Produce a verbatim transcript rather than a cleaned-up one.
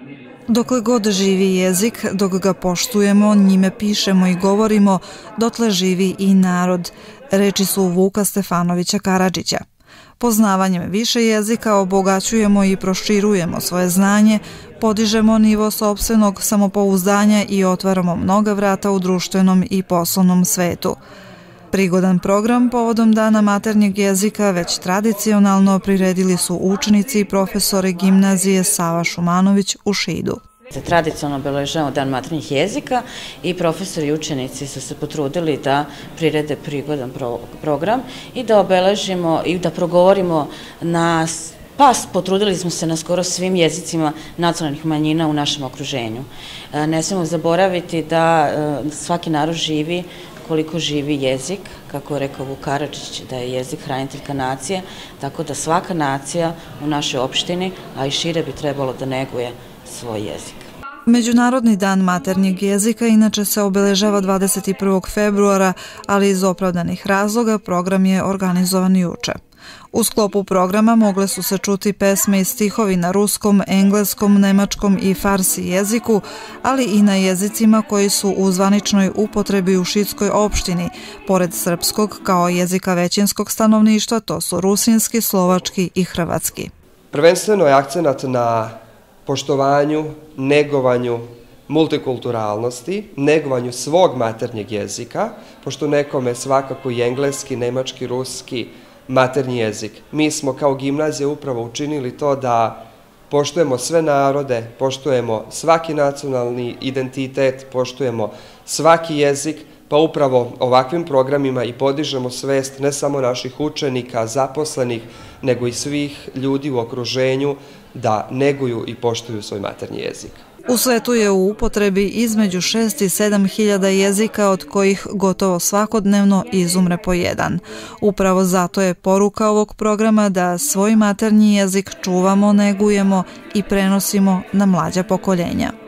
Dokle god živi jezik, dok ga poštujemo, njime pišemo i govorimo, dotle živi i narod. Reči su Vuka Stefanovića Karadžića. Poznavanjem više jezika obogaćujemo i proširujemo svoje znanje, podižemo nivo sopstvenog samopouzdanja i otvaramo mnoga vrata u društvenom i poslovnom svetu. Prigodan program povodom Dana maternjeg jezika već tradicionalno priredili su učenici i profesori gimnazije Sava Šumanović u Šidu. Tradicionalno obeležavamo Dan maternjih jezika i profesori i učenici su se potrudili da prirede prigodan program i da obeležimo i da progovorimo na, pa potrudili smo se na skoro svim jezicima nacionalnih manjina u našem okruženju. Ne smemo zaboraviti da svaki narod živi koliko živi jezik, kako je rekao Vuk Karadžić, da je jezik hraniteljka nacije, tako da svaka nacija u našoj opštini, a i šire bi trebalo da neguje svoj jezik. Međunarodni dan maternjeg jezika inače se obeležava dvadeset prvog februara, ali iz opravdanih razloga program je organizovan juče. U sklopu programa mogle su se čuti pesme i stihovi na ruskom, engleskom, nemačkom i farsi jeziku, ali i na jezicima koji su u zvaničnoj upotrebi u šidskoj opštini, pored srpskog kao jezika većinskog stanovništva, to su rusinski, slovački i hrvatski. Prvenstveno je akcenat na poštovanju, negovanju multikulturalnosti, negovanju svog maternjeg jezika, pošto nekome svakako i engleski, nemački, ruski maternji jezik. Mi smo kao gimnazija upravo učinili to da poštujemo sve narode, poštujemo svaki nacionalni identitet, poštujemo svaki jezik, pa upravo ovakvim programima i podižemo svest ne samo naših učenika, zaposlenih, nego i svih ljudi u okruženju da neguju i poštuju svoj maternji jezik. U svetu je u upotrebi između šest i sedam hiljada jezika, od kojih gotovo svakodnevno izumre po jedan. Upravo zato je poruka ovog programa da svoj maternji jezik čuvamo, negujemo i prenosimo na mlađa pokoljenja.